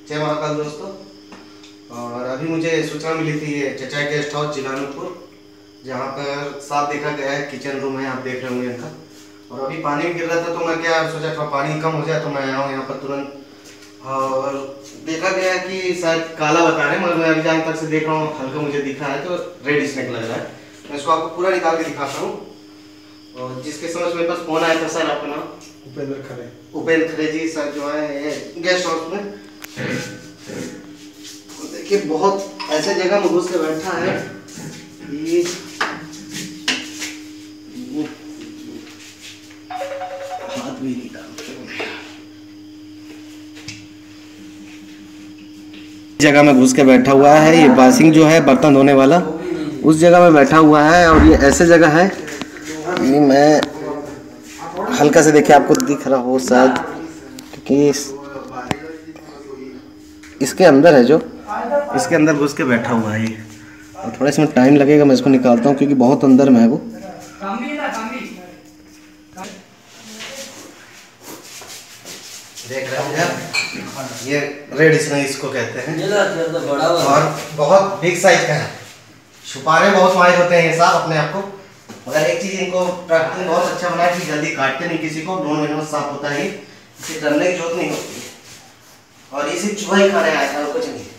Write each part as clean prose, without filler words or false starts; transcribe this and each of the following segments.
जय महाकाल दोस्तों। और अभी मुझे सूचना मिली थी ये चचा गेस्ट हाउस जिलानपुर, जहाँ पर साफ देखा गया है किचन रूम है, आप देख रहे होंगे इनका। और अभी पानी भी गिर रहा था तो मैं क्या सोचा थोड़ा पानी कम हो जाए तो मैं आया हूँ यहाँ पर तुरंत। और देखा गया कि शायद काला बता रहे हैं, मगर मैं अभी जहाँ तक से देख रहा हूँ हल्का मुझे दिखा है तो रेड स्नेक लग रहा है। मैं इसको आपको पूरा निकाल के दिखाता हूँ। और जिसके समझ मेरे पास फोन आया था, सर आपका नाम? उपेंद्र खरे जी सर, जो है गेस्ट हाउस में। देखिए बहुत ऐसे जगह में घुस के बैठा है कि हाथ भी नहीं डालते। जगह में घुस के बैठा हुआ है, ये बासिंग जो है बर्तन धोने वाला, उस जगह में बैठा हुआ है। और ये ऐसे जगह है कि मैं हल्का से देखिए आपको दिख रहा हो शायद, क्योंकि इसके अंदर है, जो इसके अंदर घुस के बैठा हुआ है ये। और थोड़ा इसमें टाइम लगेगा, मैं इसको निकालता हूँ क्योंकि बहुत अंदर में है वो। देख रहे हैं ये रेड स्नेक इसको कहते हैं, और बहुत बिग साइज का है। छुपाने बहुत माहिर होते हैं ये साहब अपने आप को। मगर एक चीज इनको ट्रैकिंग बहुत अच्छा बना है कि जल्दी काटते नहीं किसी को, 2 महीने में साफ होता है, इसे डरने की जरूरत नहीं होती। और इसे चूहा ही खाने आया था, कुछ नहीं।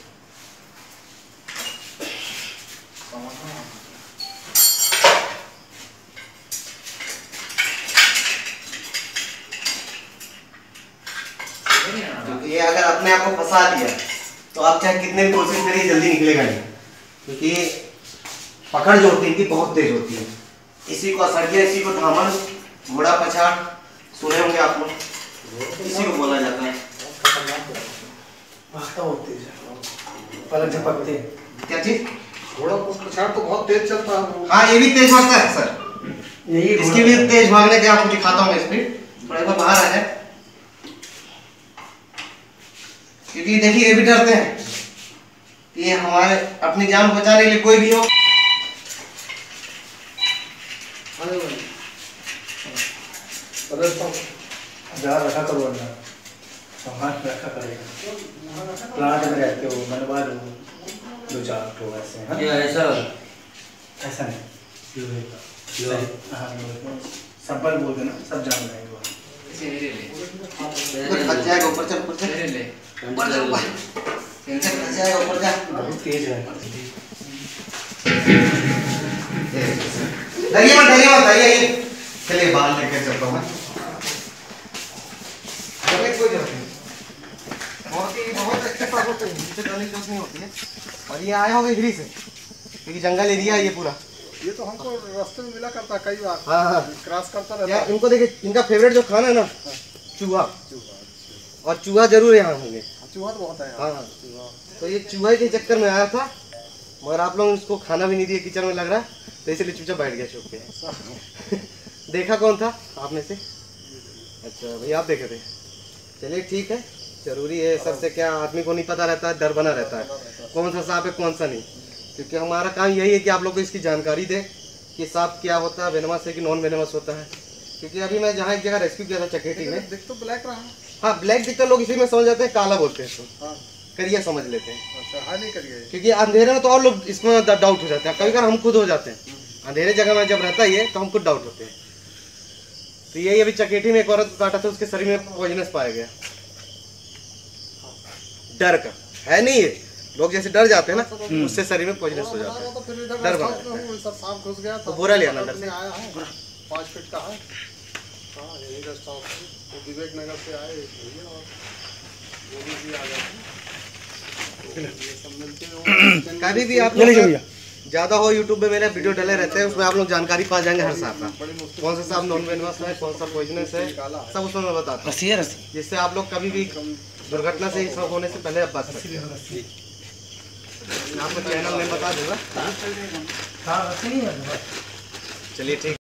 क्योंकि ये अगर अपने आप को फंसा दिया तो आप चाहे कितने भी कोशिश करिए जल्दी निकलेगा नहीं, क्योंकि पकड़ जो होती है इनकी बहुत तेज होती है। इसी को असड़िया, इसी को धामन, घोड़ा पछाड़ सुने होंगे आप लोग, इसी को बोला जाता है। क्या चीज? घोड़ा पछाड़ तो बहुत तेज चलता है। हाँ ये भी तेज भागता है सर, इसकी भी तेज भागने के आपको दिखाता हूँ मैं स्पीड। थोड़ा बार बाहर आ जाए, क्योंकि देखिए ये भी डरते हैं कि हमारे अपनी जान बचाने के लिए कोई भी हो। रखा करो अंदर, संभाल रखा करेगा। प्लांट में रहते हो, बनवा लो 2-4 तो ऐसे हैं। ये ऐसा नहीं, संपल बोल देना, सब जान जाएंगे। फंस जाएगा ऊपर, चल ऊपर चल, ऊपर फंस जाएगा ऊपर जा। बहुत तेज है। डरिए मत, डरिए मत, आइए चलिए बाहर लेकर चलता हूँ। बहुत एक्स्ट्रा होते हैं, नीचे जाने की जरूरत नहीं होती है। और ये आया होगा हिरी से, क्योंकि जंगल एरिया है ये पूरा। ये तो हमको रास्ते में मिला करता कई बार। हाँ क्रॉस करता रहता है। इनको देखिए, इनका फेवरेट जो खाना है ना, चूहा। और चूहा जरूर यहाँ होंगे, चूहा तो बहुत है। हाँ, तो ये चूहे के चक्कर में आया था, मगर आप लोग इसको खाना भी नहीं दिए, किचन में लग रहा है, तो इसलिए चुपचाप बैठ गया चुप के। देखा कौन था आप में से? अच्छा भैया आप देखे थे। चलिए ठीक है, जरूरी है सबसे, क्या आदमी को नहीं पता रहता है, डर बना रहता है कौन सा सांप है कौन सा नहीं। क्योंकि हमारा काम यही है कि आप लोग को इसकी जानकारी दे कि सांप क्या होता है, वेनमस है कि नॉन वेनमस होता है। क्योंकि अभी मैं जहाँ एक जगह रेस्क्यू किया था चकेटी में, दिख तो ब्लैक रहा है। हाँ ब्लैक दिखता, लोग इसी में समझ जाते हैं, काला बोलते हैं इसको। हाँ। करिया समझ लेते हैं। अच्छा, हाँ नहीं करिए। क्योंकि अंधेरे में तो और लोग इसमें डाउट हो जाते हैं, कभी कभी हम खुद हो जाते हैं। अंधेरे जगह में जब रहता है ये, तो हम खुद डाउट होते हैं। तो यही अभी चकेटी में एक औरत को काटा था, उसके शरीर में पॉइजनस पाया गया। डर का है नहीं, ये लोग जैसे डर जाते हैं ना, उससे शरीर में पॉइजनस हो जाता है, डर बना है। सांप घुस गया तो बुरा लिया ना अंदर से। आया है 5 फीट का है। हाँ यही रास्ता, वो विवेक नगर से आए भैया, और वो भी आ गए। कभी भी आप लोग ज्यादा हो यूट्यूब पे मेरे वीडियो डले रहते हैं, उसमें आप लोग जानकारी पा जाएंगे हर सांप का, कौन सा सांप नॉन वेनमस है, कौन सा पॉइजनस है, सब उसमें मैं बताता हूँ, जिससे आप लोग कभी भी दुर्घटना से सब होने से पहले आप बच सकते हैं। आपको चैनल में बता दूंगा। चलिए ठीक।